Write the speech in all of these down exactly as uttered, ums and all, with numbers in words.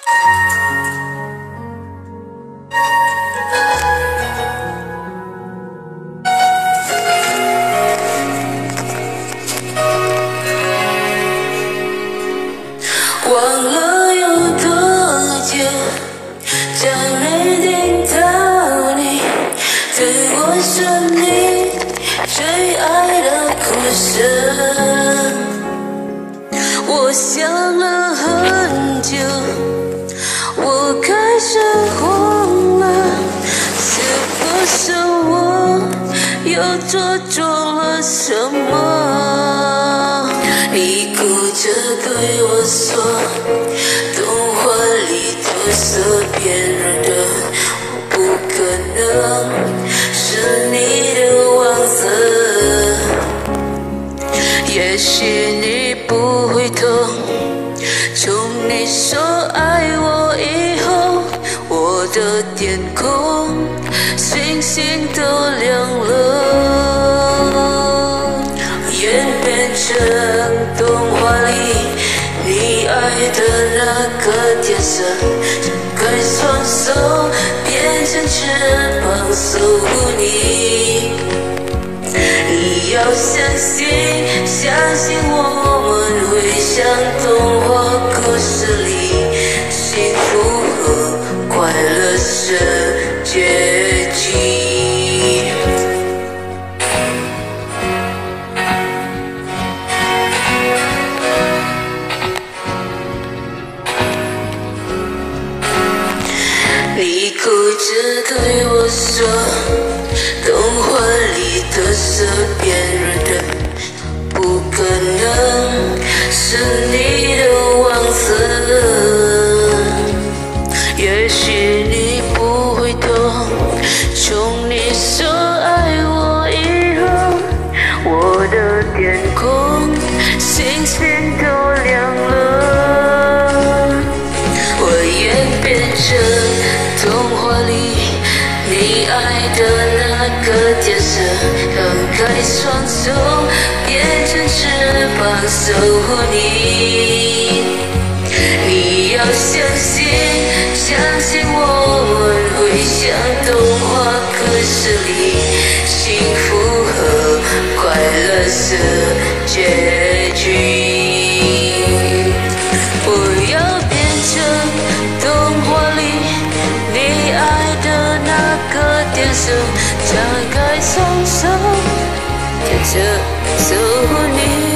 忘了有多久，将约定到你对我说你最爱的故事。我想了很久，我开始慌了，是不是我又做错了什么？你哭着对我说，童话里都是骗人的，我不可能是你的王子。也许你不会懂，从你说爱我以后，我的天空星星都亮了，演变成童话里你爱的那个天使，张开双手变成翅膀守护你。你要相信，相信我们会像童话故事里幸福和快乐是结局。你哭着对我说，童话里都是骗人的，不可能是你的王子。也许你不会懂，从你说爱我以后，我的天空星星都亮了，我演变成童话里你爱的那个天使，张开双手变成翅膀守护你。你要相信，相信我们会像童话故事里幸福和快乐是结局。不要变成童话里你爱的那个天使，张开双手牵着守护你。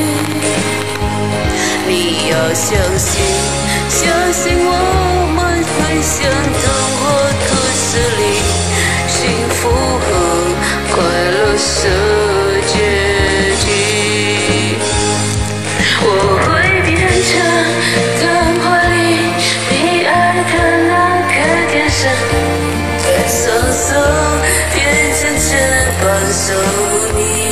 你要相信，相信我们会像童话故事里幸福和快乐是结局。我会变成童话里你爱的那个天使，在双手变成翅膀守护你。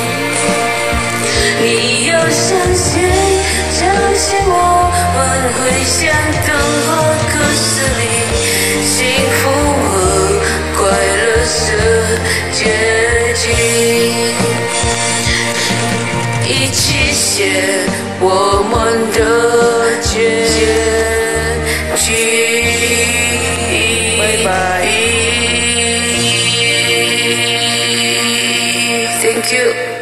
你要相信，相信我们会像童话故事里幸福和快乐是结局。一起写我们的结局。拜拜。Thank you.